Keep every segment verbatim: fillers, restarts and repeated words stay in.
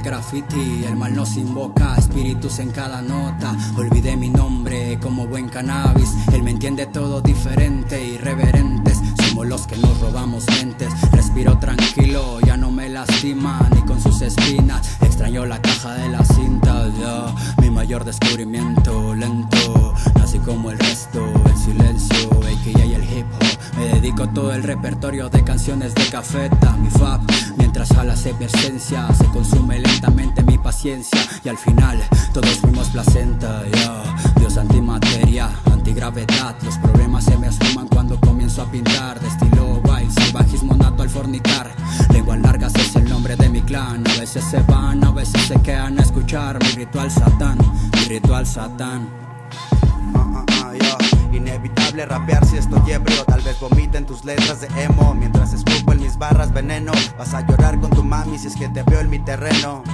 al graffiti, el mal nos invoca, espíritus en cada nota. Olvidé mi nombre como buen cannabis. Él me entiende todo diferente, irreverentes. Somos los que nos robamos mentes. Respiro tranquilo, ya no me lastima ni con sus espinas. Extraño la caja de la cinta, ya. Mi mayor descubrimiento, lento. Nací como el resto, el silencio, a k a el hip hop. Me dedico todo el repertorio de canciones de cafeta, mi fab. Mientras jala se presencia, se consume lentamente mi paciencia. Y al final todos fuimos placenta, yeah. Dios antimateria, antigravedad. Los problemas se me asuman cuando comienzo a pintar. De estilo wild, salvajismo nato al fornicar. Lenguas largas es el nombre de mi clan. A veces se van, a veces se quedan a escuchar mi ritual satán, mi ritual satán. Uh, uh, uh, yeah. Inevitable rapear si estoy ebrio. Tal vez vomite en tus letras de emo. Mientras escupo en mis barras veneno. Vas a llorar con tu mami si es que te veo en mi terreno.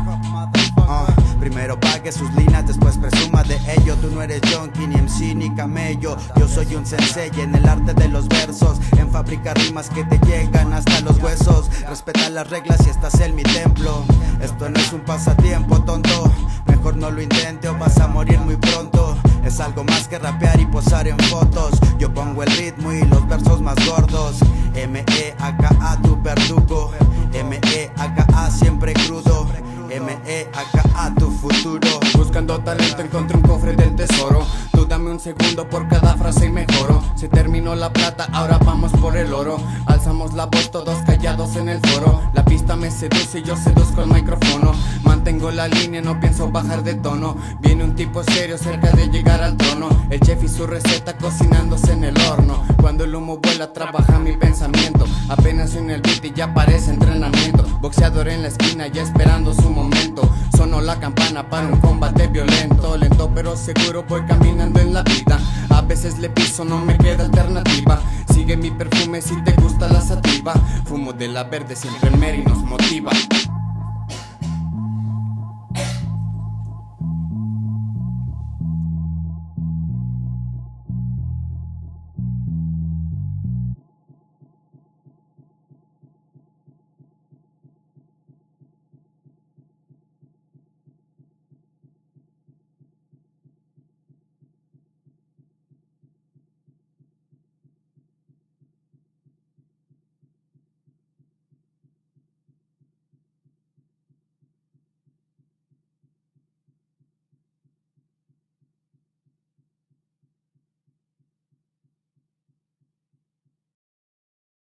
Uh, primero pague sus líneas, después presuma de ello. Tú no eres junkie, ni M C, ni camello. Yo soy un sensei en el arte de los versos, en fabricar rimas que te llegan hasta los huesos. Respeta las reglas y estás en mi templo. Esto no es un pasatiempo, tonto. Mejor no lo intente o vas a morir muy pronto. Es algo más que rapear y posar en fotos. Yo pongo el ritmo y los versos más gordos. M E A K A tu verdugo. M E A K A siempre crudo. M E A K A tu futuro. Buscando talento encontré un cofre del tesoro. Tú dame un segundo por cada frase y mejoro. Se terminó la plata, ahora vamos por el oro. Alzamos la voz todos callados en el foro. La pista me seduce y yo seduzco el micrófono. Mantengo la línea, no pienso bajar de tono. Viene un tipo serio cerca de llegar al trono. El chef y su receta cocinándose en el horno. Cuando el humo vuela trabaja mi pensamiento. Apenas en el beat y ya parece entrenamiento. Boxeador en la esquina ya esperando su momento. Sonó la campana para un combate violento. Lento pero seguro voy caminando en la vida. A veces le piso, no me queda alternativa. Sigue mi perfume si te gusta la sativa. Fumo de la verde, siempre Mary nos motiva.